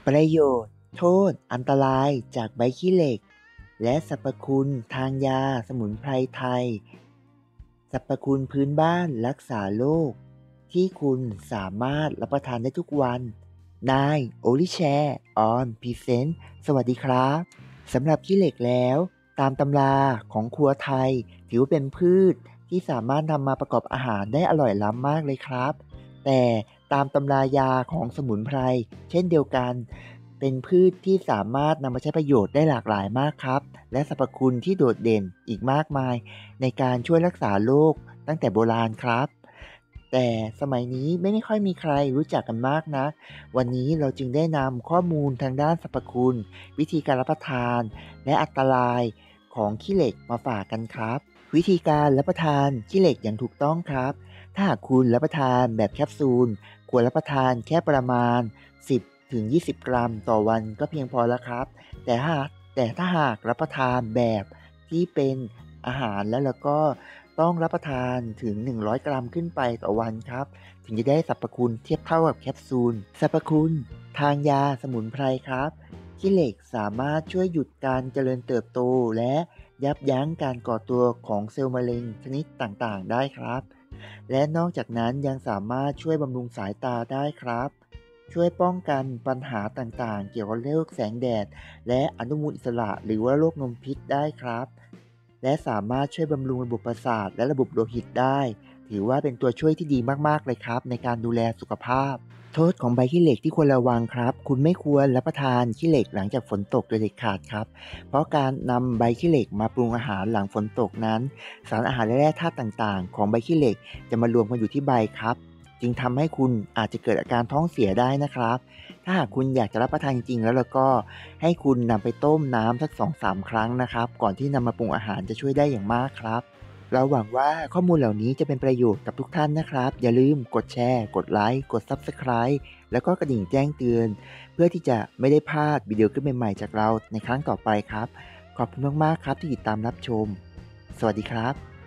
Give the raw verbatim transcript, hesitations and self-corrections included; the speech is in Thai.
ประโยชน์ โทษ อันตรายจากใบขี้เหล็ก และสรรพคุณทางยาสมุนไพรไทย สรรพคุณพื้นบ้านรักษาโรคที่คุณสามารถรับประทานได้ทุกวัน นาย โอลิแชร์ ออน พรีเซนต์ สวัสดีครับ สำหรับขี้เหล็กแล้ว ตามตำราของครัวไทย ถือว่าเป็นพืชที่สามารถนำมาประกอบอาหารได้อร่อยล้ำมากเลยครับ แต่ตามตำรายาของสมุนไพรเช่นเดียวกัน เป็นพืชที่สามารถนำมาใช้ประโยชน์ได้หลากหลายมากครับ และสรรพคุณที่โดดเด่นอีกมากมายในการช่วยรักษาโรคตั้งแต่โบราณครับ แต่สมัยนี้ไม่ไม่ค่อยมีใครรู้จักกันมากนัก วันนี้เราจึงได้นำข้อมูลทางด้านสรรพคุณ วิธีการรับประทาน และอันตรายของขี้เหล็กมาฝากกันครับ วิธีการรับประทานขี้เหล็กอย่างถูกต้องครับ ถ้าหากคุณรับประทานแบบแคปซูล ควรรับประทานแค่ประมาณ สิบถึงยี่สิบ กรัมต่อวันก็เพียงพอแล้วครับ แต่ถ้าแต่ถ้าหากรับประทานแบบที่เป็นอาหารแล้วเราก็ต้องรับประทานถึง หนึ่งร้อย กรัมขึ้นไปต่อวันครับ ถึงจะได้สรรพคุณเทียบเท่ากับแคปซูล สรรพคุณทางยาสมุนไพรครับขี้เหล็กสามารถช่วยหยุดการเจริญเติบโตและยับยั้งการก่อตัวของเซลล์มะเร็งชนิดต่างๆได้ครับ และนอกจากนั้นยังสามารถช่วยบำรุงสายตาได้ครับ ช่วยป้องกันปัญหาต่างๆเกี่ยวกับโรคแสงแดดและอนุมูลอิสระหรือว่าโรคนมพิษได้ครับ และสามารถช่วยบำรุงระบบประสาทและระบบโลหิตได้ ถือว่าเป็นตัวช่วยที่ดีมากๆเลยครับในการดูแลสุขภาพ โทษของใบขี้เหล็กที่ควรระวังครับ คุณไม่ควรรับประทานขี้เหล็กหลังจากฝนตกโดยเด็ดขาดครับ เพราะการนำใบขี้เหล็กมาปรุงอาหารหลังฝนตกนั้น สารอาหารและแร่ธาตุต่างๆของใบขี้เหล็กจะมารวมกันอยู่ที่ใบครับ จึงทำให้คุณอาจจะเกิดอาการท้องเสียได้นะครับ ถ้าหากคุณอยากจะรับประทานจริงๆแล้วเราก็ให้คุณนำไปต้มน้ำสัก สองถึงสาม ครั้งนะครับ ก่อนที่นำมาปรุงอาหารจะช่วยได้อย่างมากครับ เราหวังว่าข้อมูลเหล่านี้จะเป็นประโยชน์กับทุกท่านนะครับ อย่าลืมกดแชร์ กดไลค์ กด ซับสไครบ์ แล้วก็กระดิ่งแจ้งเตือน เพื่อที่จะไม่ได้พลาดวิดีโอคลิปใหม่ๆจากเราในครั้งต่อไปครับ ขอบคุณมากๆครับที่ติดตามรับชม สวัสดีครับ